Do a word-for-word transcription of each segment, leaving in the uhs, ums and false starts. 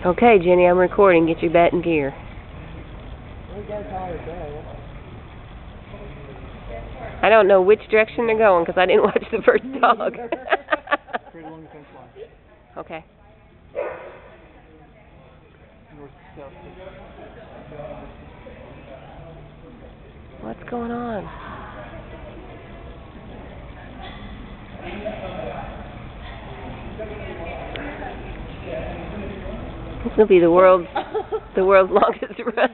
Okay, Jenny, I'm recording. Get your bat and gear. I don't know which direction they're going because I didn't watch the first dog. Okay. What's going on? This will be the world's the world's longest run.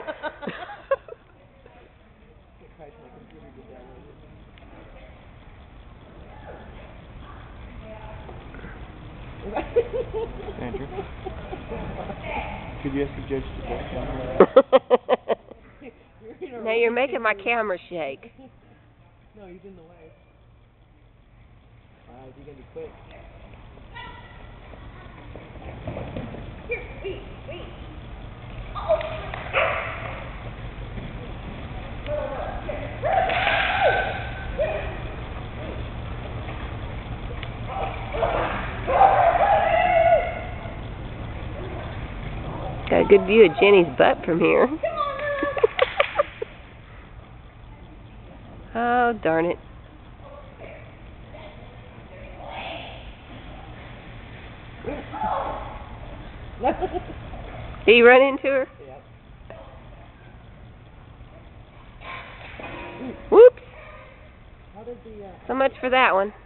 Andrew, could you ask the judge to back down? Now you're making my camera shake. No, he's in the way. Alright, you're gonna be quick. Here, wait, wait. Oh. Got a good view of Jenny's butt from here. Oh, darn it. Did you run into her? Yep. Whoops. How did the, uh... So much for that one.